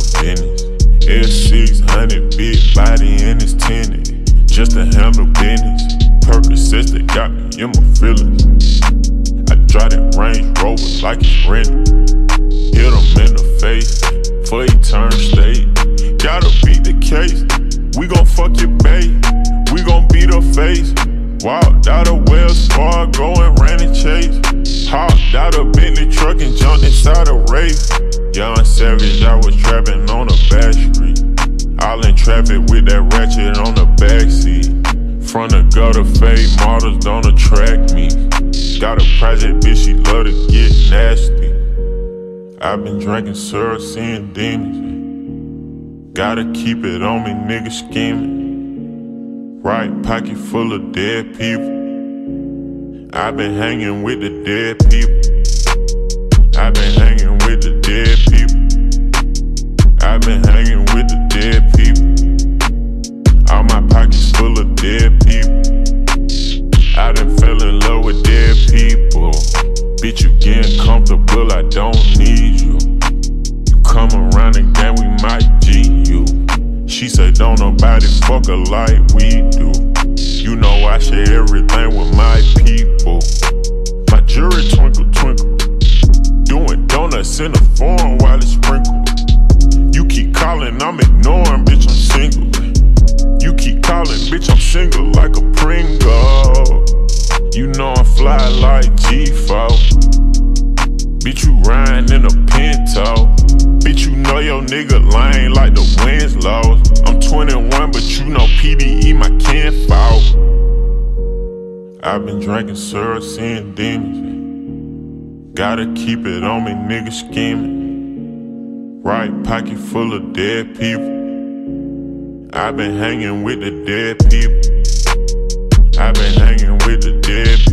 business. L600, big body and it's tinted. Just to handle business. Percocets that got me in my feelings. I drive that Range Rover like it's rented. Hit him in the face before he turn state. Gotta beat the case. We gon' fuck your bae. We gon' beat her face. Walked out of Wells Fargo and ran and chased. Hopped out of Bentley truck and jumped inside a race. Young Savage, I was trapping on a back street. All in traffic with that ratchet on the backseat. Front of gutter fade models don't attract me. Got a project bitch, she love to get nasty. I've been drinking syrup, seeing demons. Gotta keep it on me, nigga scheming. Right pocket full of dead people. I've been hanging with the dead people. I've been hanging with the dead people. I've been hanging with the dead people. All my pockets full of dead people. I done fell in love with dead people. Bitch, you getting comfortable, I don't need you. You come around again, we might G you. She said don't nobody fuck her like we do. You know I share everything with my people. My jewelry twinkle twinkle. Doing donuts in the foreign while it's sprinkled. You keep calling, I'm ignoring, bitch, I'm single. You keep calling, bitch, I'm single like a Pringle. You know I fly like G4. Bitch, you riding in a Pinto. Bitch, you know your nigga lame like the Winslows. I'm 21, but you know PDE my kinfolk. I've been drinking syrup, seeing demons. Gotta keep it on me, nigga scheming. Right pocket full of dead people. I've been hanging with the dead people. I've been hanging with the dead people.